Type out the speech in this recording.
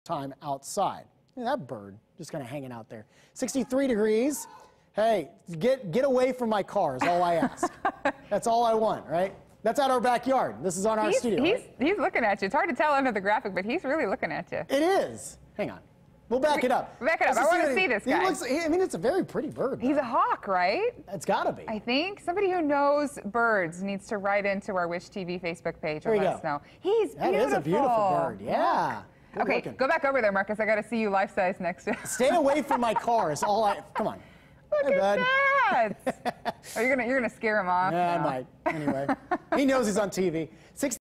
time outside. Look at that bird just kind of hanging out there. 63 degrees. Hey, get away from my car is all I ask. That's all I want, right? That's at our backyard. This is on our studio. He's looking at you. It's hard to tell under the graphic, but he's really looking at you. It is. Hang on. We'll back it up. Back it up. I want to see this guy. I mean, it's a very pretty bird. He's a hawk, right? It's got to be. I think somebody who knows birds needs to write into our Wish TV Facebook page and let us know. He's beautiful. That is a beautiful bird. Yeah. Good okay, looking. Go back over there, Marcus. I got to see you life size next to. Stay away from my car. Is all I. Come on. Look at that. Oh, you're gonna scare him off. Yeah, I might. Anyway, he knows he's on TV.